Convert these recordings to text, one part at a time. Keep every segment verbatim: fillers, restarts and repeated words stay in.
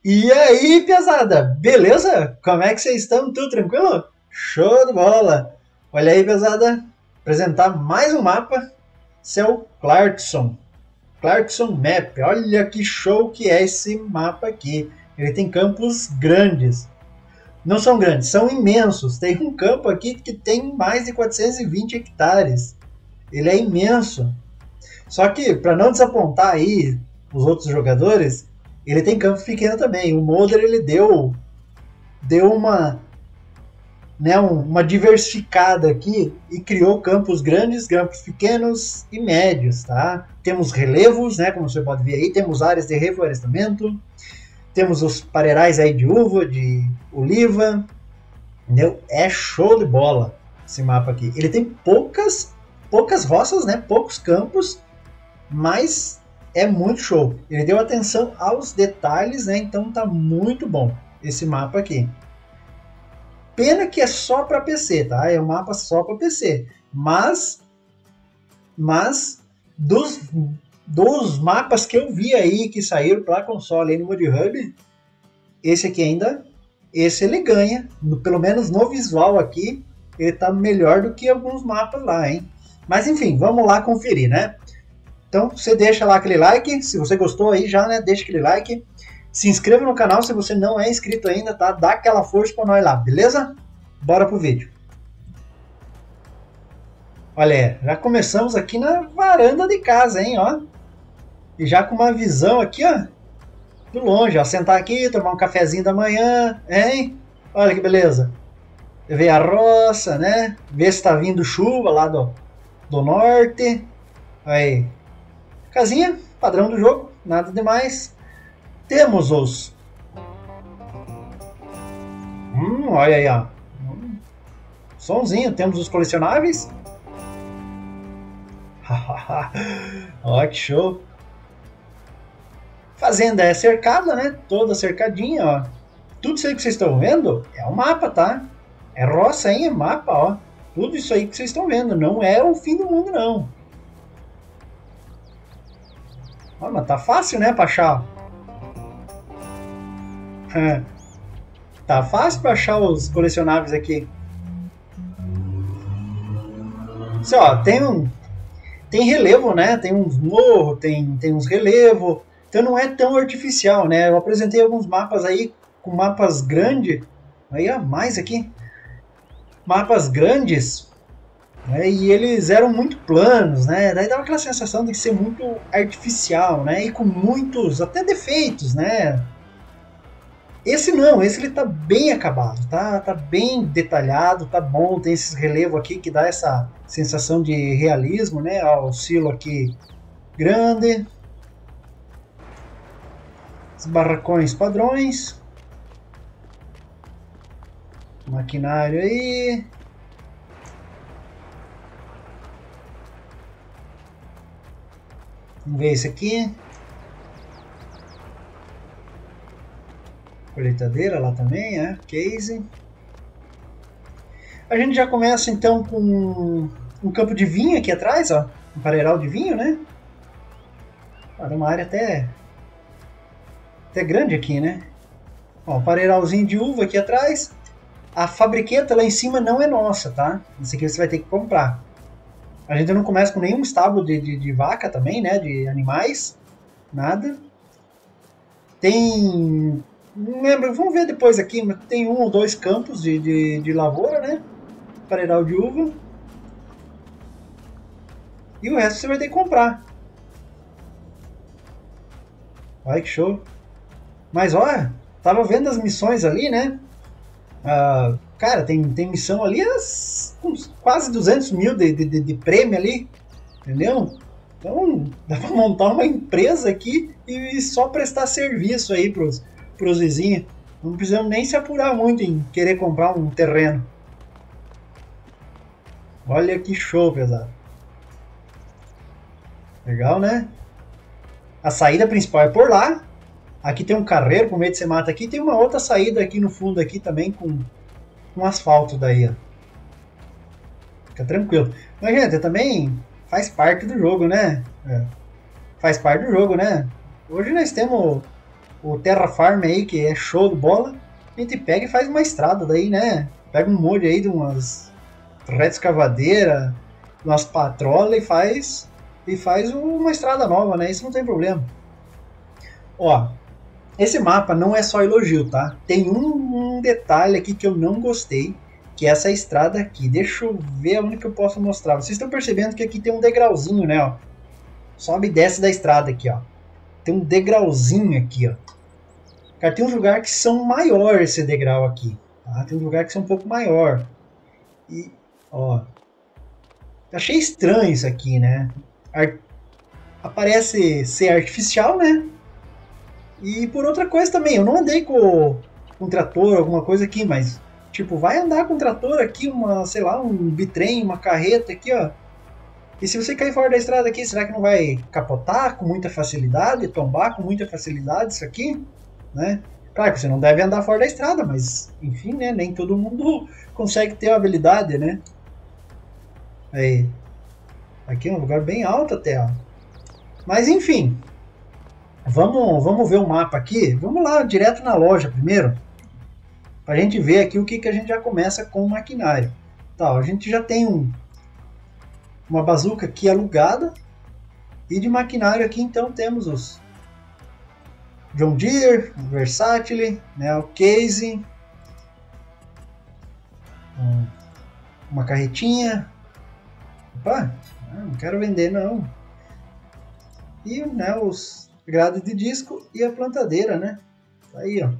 E aí, pesada, beleza? Como é que vocês estão? Tudo tranquilo? Show de bola! Olha aí, pesada, apresentar mais um mapa, seu Clarkson. Clarkson Map, olha que show que é esse mapa aqui. Ele tem campos grandes. Não são grandes, são imensos. Tem um campo aqui que tem mais de quatrocentos e vinte hectares. Ele é imenso. Só que, para não desapontar aí os outros jogadores, ele tem campo pequeno também. O Molder ele deu, deu uma, né, uma diversificada aqui e criou campos grandes, campos pequenos e médios, tá? Temos relevos, né, como você pode ver aí, temos áreas de reflorestamento, temos os pareirais aí de uva, de oliva, entendeu? É show de bola esse mapa aqui. Ele tem poucas, poucas roças, né, poucos campos, mas é muito show. Ele deu atenção aos detalhes, né? Então tá muito bom esse mapa aqui. Pena que é só para P C, tá? É um mapa só para P C. Mas, mas dos, dos mapas que eu vi aí que saíram para console e no Mod Hub, esse aqui ainda, esse ele ganha. No, pelo menos no visual aqui, ele tá melhor do que alguns mapas lá, hein? Mas enfim, vamos lá conferir, né? Então você deixa lá aquele like, se você gostou aí já, né, deixa aquele like. Se inscreva no canal se você não é inscrito ainda, tá? Dá aquela força pra nós lá, beleza? Bora pro vídeo. Olha, já começamos aqui na varanda de casa, hein, ó. E já com uma visão aqui, ó, de longe, ó. Sentar aqui, tomar um cafezinho da manhã, hein? Olha que beleza. Ver a roça, né? Ver se tá vindo chuva lá do, do norte. Aí. Casinha, padrão do jogo, nada demais. Temos os... Hum, olha aí, ó. Hum, sonzinho, temos os colecionáveis. Ó, que show. Fazenda é cercada, né? Toda cercadinha, ó. Tudo isso aí que vocês estão vendo é o mapa, tá? É roça, hein? É mapa, ó. Tudo isso aí que vocês estão vendo. Não é o fim do mundo, não. Ah, mas tá fácil, né, pra achar? Tá fácil pra achar os colecionáveis aqui. Assim, ó, tem um... Tem relevo, né? Tem uns morros, tem, tem uns relevos. Então não é tão artificial, né? Eu apresentei alguns mapas aí com mapas grandes. Aí, ó, mais aqui. Mapas grandes. Né, e eles eram muito planos, né? Daí dava aquela sensação de ser muito artificial, né? E com muitos até defeitos, né? Esse não, esse ele tá bem acabado, tá, tá bem detalhado, tá bom, tem esse relevo aqui que dá essa sensação de realismo, né? Ó, o silo aqui grande, os barracões padrões, maquinário aí. Vamos ver esse aqui. Colheitadeira lá também, é. Case. A gente já começa então com um campo de vinho aqui atrás, ó. Um pareiral de vinho, né? Ah, uma área até, até grande aqui, né? Ó, um pareiralzinho de uva aqui atrás. A fabriqueta lá em cima não é nossa, tá? Isso aqui você vai ter que comprar. A gente não começa com nenhum estábulo de, de, de vaca também, né? De animais. Nada. Tem... Não lembro, vamos ver depois aqui, mas tem um ou dois campos de, de, de lavoura, né? Pareiral de uva. E o resto você vai ter que comprar. Olha que show. Mas olha, tava vendo as missões ali, né? Ah, cara, tem, tem missão ali as, uns quase duzentos mil de, de, de prêmio ali, entendeu? Então dá pra montar uma empresa aqui e só prestar serviço aí pros, pros vizinhos. Não precisamos nem se apurar muito em querer comprar um terreno. Olha que show, pesado. Legal, né? A saída principal é por lá. Aqui tem um carreiro por meio de você mata aqui. Tem uma outra saída aqui no fundo aqui também com, com asfalto daí, ó. Fica tranquilo. Mas, gente, também faz parte do jogo, né? É. Faz parte do jogo, né? Hoje nós temos o Terraform aí, que é show de bola, a gente pega e faz uma estrada daí, né? Pega um molho aí de umas retroescavadeira, umas patrolas e faz, e faz uma estrada nova, né? Isso não tem problema. Ó, esse mapa não é só elogio, tá? Tem um, um detalhe aqui que eu não gostei, que é essa estrada aqui. Deixa eu ver onde que eu posso mostrar. Vocês estão percebendo que aqui tem um degrauzinho, né? Ó. Sobe e desce da estrada aqui, ó. Tem um degrauzinho aqui, ó. Cara, tem uns lugares que são maior esse degrau aqui. Tá? Tem uns lugares que são um pouco maior. E, ó. Achei estranho isso aqui, né? Ar... Aparece ser artificial, né? E por outra coisa também, eu não andei com, com trator, alguma coisa aqui, mas tipo, vai andar com trator aqui, uma, sei lá, um bitrem, uma carreta aqui, ó. E se você cair fora da estrada aqui, será que não vai capotar com muita facilidade, tombar com muita facilidade isso aqui, né? Claro que você não deve andar fora da estrada, mas enfim, né, nem todo mundo consegue ter a habilidade, né? Aí. Aqui é um lugar bem alto até, ó. Mas enfim, Vamos, vamos ver o mapa aqui. Vamos lá, direto na loja primeiro. Para a gente ver aqui o que, que a gente já começa com o maquinário. Tá, ó, a gente já tem um, uma bazuca aqui alugada. E de maquinário aqui então temos os John Deere, o Versatile, né, o Case. Um, uma carretinha. Opa, não quero vender não. E né, os grade de disco e a plantadeira, né? Aí, ó.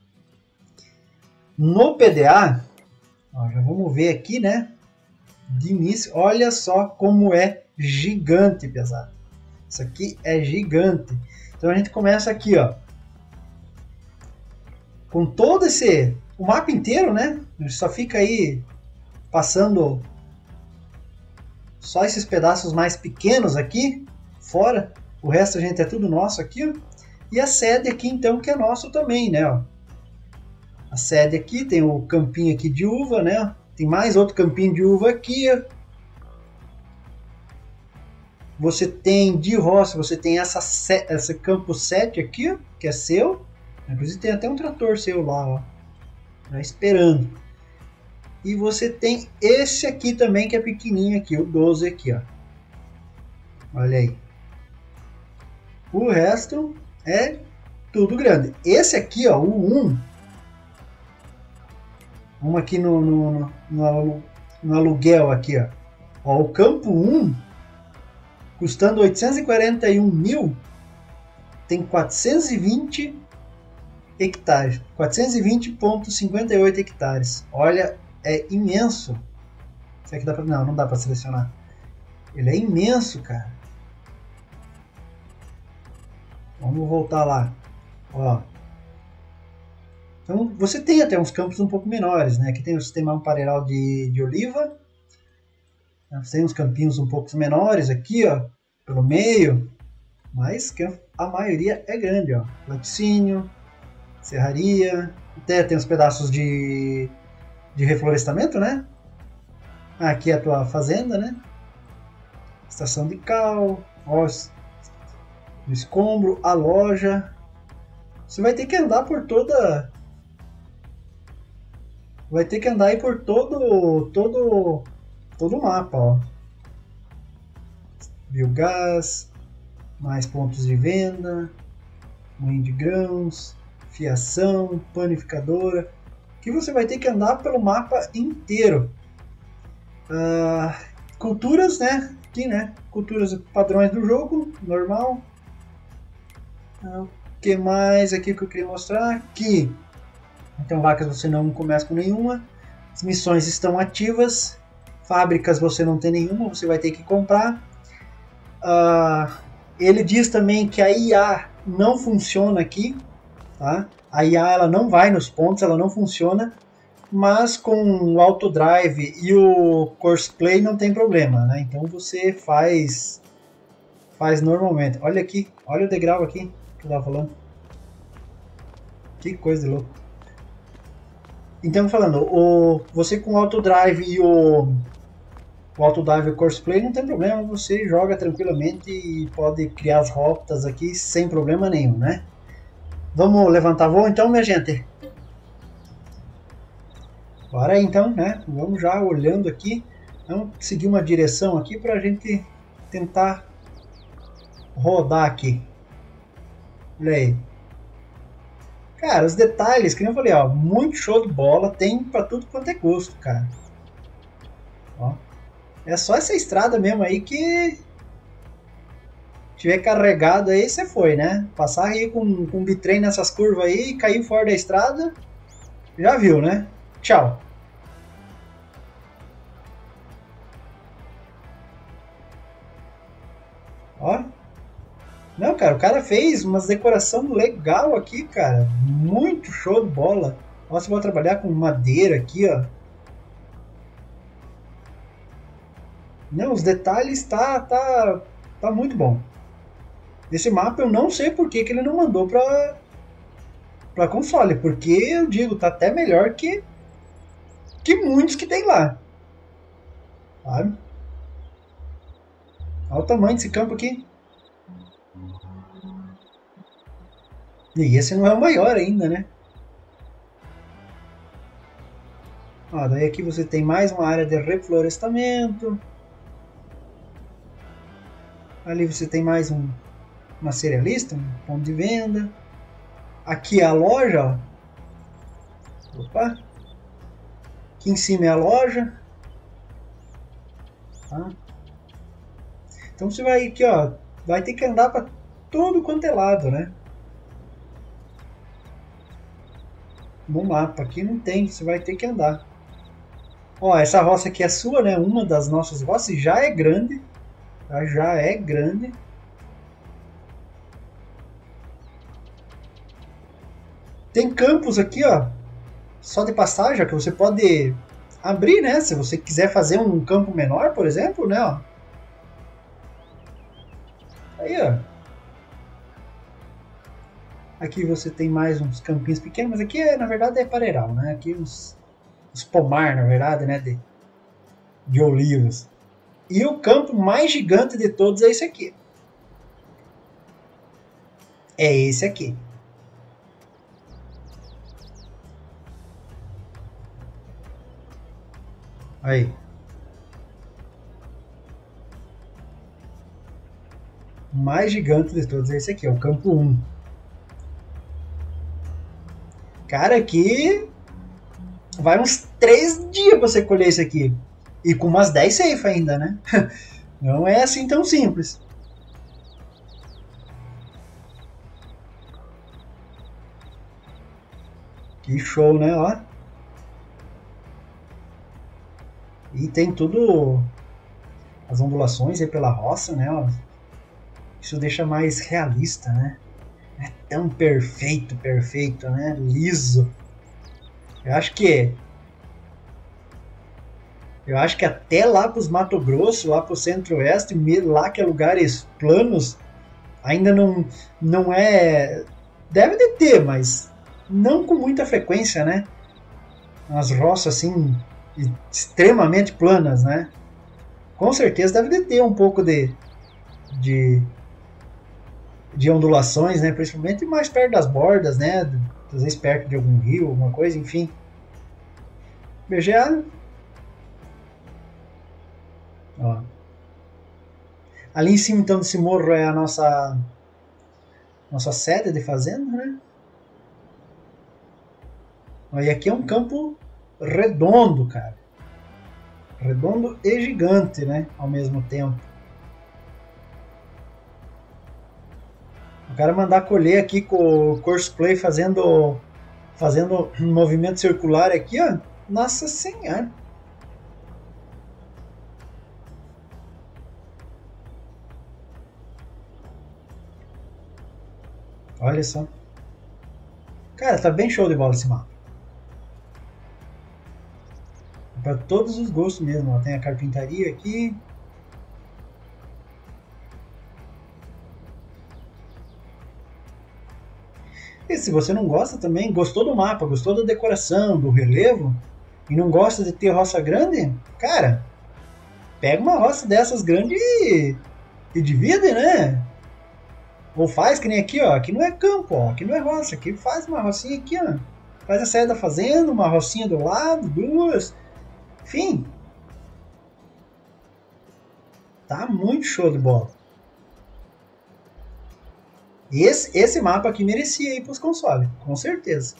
No P D A, ó, já vamos ver aqui, né? De início, olha só como é gigante, pesado. Isso aqui é gigante. Então a gente começa aqui, ó. Com todo esse... O mapa inteiro, né? A gente só fica aí passando só esses pedaços mais pequenos aqui, fora. O resto a gente é tudo nosso aqui, ó. E a sede aqui então que é nosso também, né? Ó. A sede aqui tem o campinho aqui de uva, né? Tem mais outro campinho de uva aqui, ó. Você tem de roça, você tem essa, essa campo sete aqui, ó, que é seu. Inclusive tem até um trator seu lá, ó. Tá esperando. E você tem esse aqui também que é pequenininho aqui, o doze aqui, ó. Olha aí. O resto é tudo grande. Esse aqui, ó, o um. Vamos aqui no, no, no, no aluguel aqui, ó. Ó, o campo um, custando oitocentos e quarenta e um mil, tem quatrocentos e vinte hectares. quatrocentos e vinte vírgula cinquenta e oito hectares. Olha, é imenso. Será que dá pra... Não, não dá para selecionar. Ele é imenso, cara. Vamos voltar lá. Ó. Então, você tem até uns campos um pouco menores, né? Aqui tem o sistema ampareiral de, de oliva. Tem uns campinhos um pouco menores aqui, ó. Pelo meio. Mas que a maioria é grande, ó. Laticínio, serraria. Até tem uns pedaços de, de reflorestamento, né? Aqui é a tua fazenda, né? Estação de cal. Ó, o escombro, a loja. Você vai ter que andar por toda... Vai ter que andar aí por todo... Todo... Todo o mapa, ó. Biogás. Mais pontos de venda. Moinho de grãos. Fiação. Panificadora. Que você vai ter que andar pelo mapa inteiro. Uh, culturas, né? Aqui, né? Culturas padrões do jogo. Normal. O que mais aqui que eu queria mostrar? Aqui, então vacas você não começa com nenhuma. As missões estão ativas. Fábricas você não tem nenhuma, você vai ter que comprar. Uh, ele diz também que a I A não funciona aqui. Tá? A I A ela não vai nos pontos, ela não funciona. Mas com o Autodrive e o Courseplay não tem problema. Né? Então você faz, faz normalmente. Olha aqui, olha o degrau aqui. Que eu tava falando. Que coisa de louco. Então, falando, o, você com o Autodrive e o, o Autodrive e o Courseplay não tem problema, você joga tranquilamente e pode criar as rotas aqui sem problema nenhum, né? Vamos levantar voo então, minha gente? Bora aí então, né? Vamos já olhando aqui. Vamos seguir uma direção aqui para a gente tentar rodar aqui. Olha aí. Cara, os detalhes, que nem eu falei, ó, muito show de bola, tem para tudo quanto é gosto, cara. Ó, é só essa estrada mesmo aí que tiver carregado aí, você foi, né? Passar aí com, com um bitrem nessas curvas aí e cair fora da estrada, já viu, né? Tchau. Ó. Não, cara, o cara fez umas decoração legal aqui, cara. Muito show de bola. Nossa, vou trabalhar com madeira aqui, ó. Não, os detalhes tá, tá, tá muito bom. Esse mapa eu não sei por que, que ele não mandou pra, pra console, porque eu digo, tá até melhor que, que muitos que tem lá. Sabe? Olha o tamanho desse campo aqui. E esse não é o maior ainda, né? Ó, daí aqui você tem mais uma área de reflorestamento. Ali você tem mais um, uma cerealista, um ponto de venda. Aqui é a loja, ó. Opa. Aqui em cima é a loja. Tá? Então você vai aqui, ó, vai ter que andar para todo quanto é lado, né? No mapa aqui não tem, você vai ter que andar. Ó, essa roça aqui é sua, né? Uma das nossas roças já é grande, tá? Já é grande. Tem campos aqui, ó, só de passagem, que você pode abrir, né? Se você quiser fazer um campo menor, por exemplo, né? Ó. Aí, ó. Aqui você tem mais uns campinhos pequenos, mas aqui é, na verdade é pareiral, né? Aqui uns, uns pomar, na verdade, né? De, de olivos. E o campo mais gigante de todos é esse aqui. É esse aqui. Aí. O mais gigante de todos é esse aqui, é o campo um. Cara, aqui vai uns três dias pra você colher isso aqui. E com umas dez safe ainda, né? Não é assim tão simples. Que show, né? Ó. E tem tudo as ondulações aí pela roça, né? Ó. Isso deixa mais realista, né? É tão perfeito, perfeito, né? Liso. Eu acho que eu acho que até lá para os Mato Grosso, lá para o Centro-Oeste, lá que é lugares planos, ainda não não é, deve de ter, mas não com muita frequência, né? Umas roças assim extremamente planas, né? Com certeza deve de ter um pouco de de de ondulações, né? Principalmente mais perto das bordas, né? Às vezes perto de algum rio, alguma coisa, enfim. B G A. Ó. Ali em cima, então, desse morro é a nossa nossa sede de fazenda, né? E aqui é um campo redondo, cara. Redondo e gigante, né? Ao mesmo tempo. O cara mandar colher aqui com o Courseplay fazendo, fazendo um movimento circular aqui, ó. Nossa Senhora. Olha só. Cara, tá bem show de bola esse mapa. Para todos os gostos mesmo. Ó. Tem a carpintaria aqui. E se você não gosta também, gostou do mapa, gostou da decoração, do relevo, e não gosta de ter roça grande, cara, pega uma roça dessas grandes e, e divide, né? Ou faz que nem aqui, ó. Aqui não é campo, ó. Aqui não é roça. Aqui faz uma rocinha aqui, ó. Faz a saída da fazenda, uma rocinha do lado, duas. Enfim. Tá muito show de bola. Esse, esse mapa aqui merecia ir pros consoles, com certeza.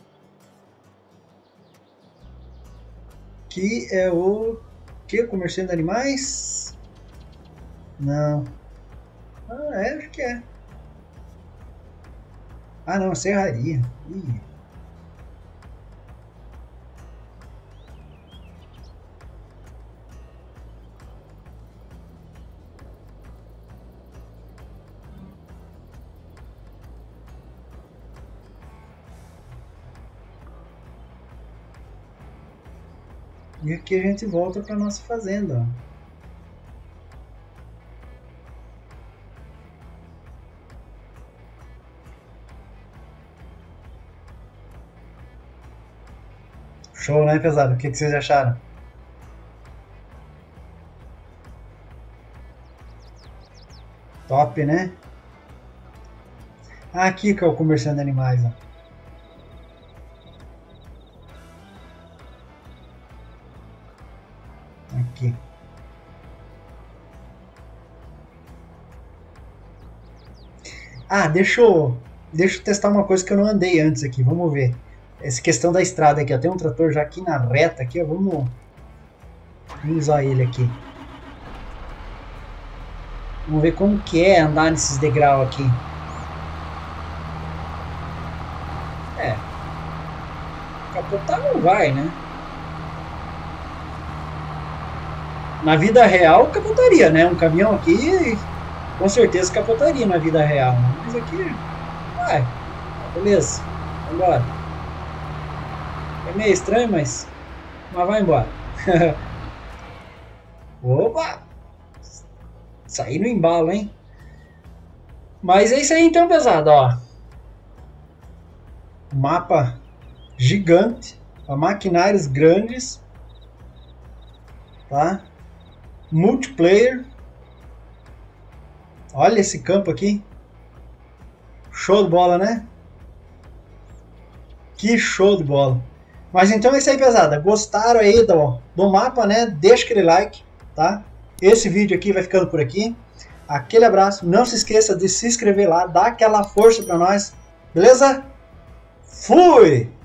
Que é o... Que? Comerciante de animais? Não. Ah, é, acho que é. Ah, não, serraria. Ih. E aqui a gente volta para nossa fazenda. Show, né, pesado? O que, que vocês acharam? Top, né? Ah, aqui que é o comerciante de animais, ó. Aqui. Ah, deixa eu, deixa eu testar uma coisa que eu não andei antes aqui. Vamos ver. Essa questão da estrada aqui, ó. Tem um trator já aqui na reta aqui, ó. Vamos, vamos usar ele aqui. Vamos ver como que é andar nesses degraus aqui. É. Capotar não vai, né? Na vida real, capotaria, né? Um caminhão aqui, com certeza capotaria na vida real. Né? Mas aqui, vai. Beleza, vambora. É meio estranho, mas, mas vai embora. Opa! Saí no embalo, hein? Mas é isso aí então, pesado, ó. Mapa gigante, para maquinários grandes, tá? Multiplayer. Olha esse campo aqui. Show de bola, né? Que show de bola. Mas então é isso aí, pesada. Gostaram aí do, do mapa, né? Deixa aquele like, tá? Esse vídeo aqui vai ficando por aqui. Aquele abraço. Não se esqueça de se inscrever lá. Dá aquela força pra nós. Beleza? Fui!